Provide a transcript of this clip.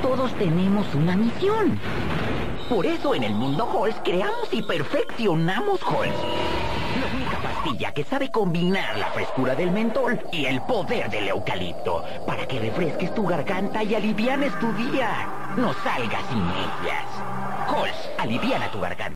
todos tenemos una misión. Por eso en el mundo Halls creamos y perfeccionamos Halls. La única pastilla que sabe combinar la frescura del mentol y el poder del eucalipto para que refresques tu garganta y alivianes tu día. No salgas sin ellas. Halls, aliviana tu garganta.